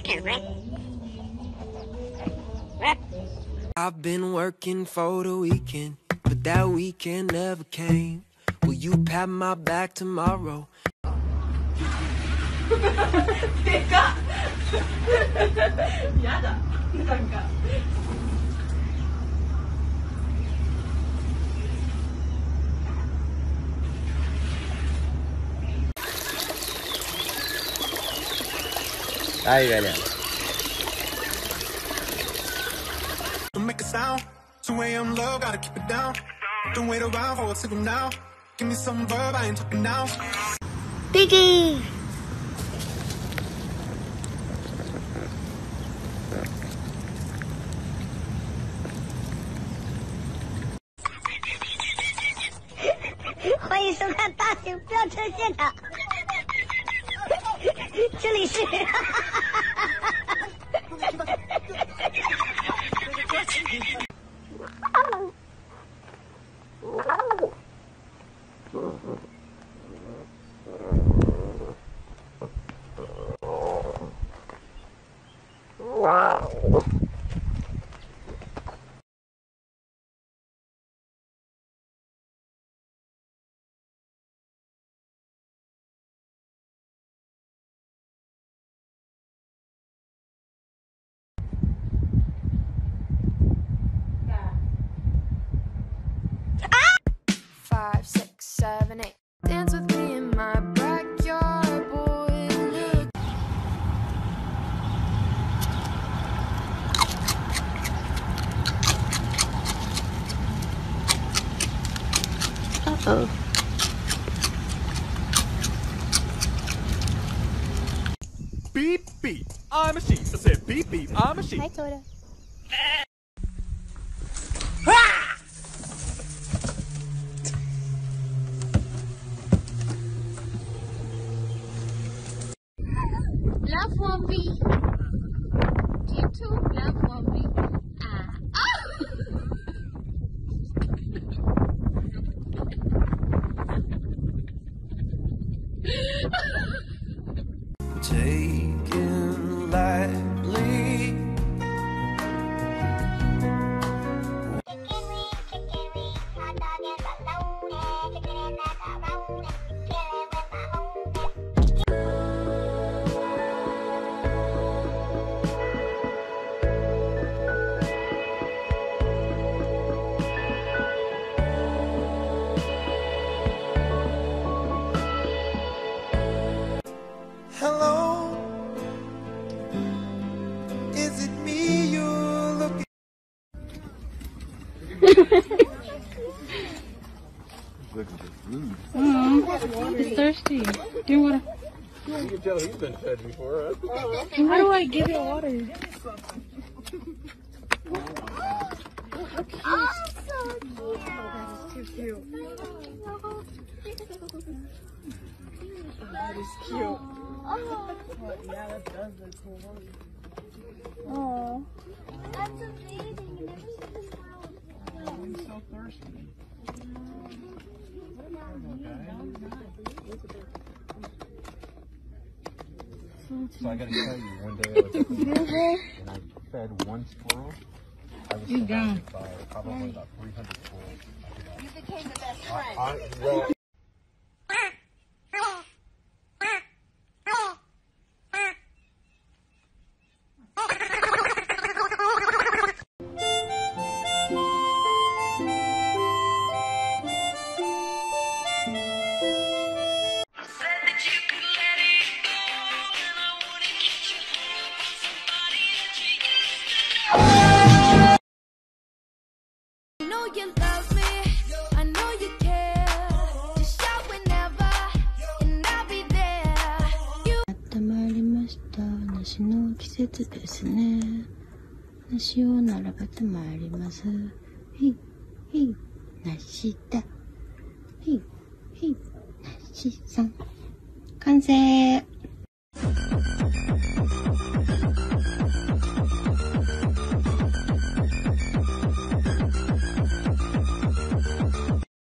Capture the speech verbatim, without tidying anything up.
I've been working for the weekend, but that weekend never came. Will you pat my back tomorrow? Don't make a sound. two A M love, gotta keep it down. Don't wait around for a signal now. Give me some verb, I ain't talking now. Piggy! "欢迎收看大型飙车现场，这里是。 Five, six, seven, eight. Dance with me in my backyard, boy. Look. Uh-oh. Beep, beep. I'm a sheep. I said beep, beep. I'm a sheep. Hi, Coda. Love Wombi. You too, love Wombi. Ah. Oh! Taken lightly. Hello, is it me you're looking? Mm, he's thirsty. Give water. You can tell he's been fed before, huh? How do I give it water? Oh, so cute. That is too cute. That is cute. Oh, Yeah, that does look cool. Oh. that's amazing. You never seen this smile. I'm so thirsty. So I gotta tell you, one day I was at the market and I fed one squirrel. I was You gone. surrounded by probably about three hundred squirrels. You became the best friend. I, I, well, I know you love me. I know you care. Just shout whenever, and I'll be there. You. 温まりました。梨の季節ですね。梨を並べてまいります。へい、へい、梨だ。へい、へい、梨さん。完成。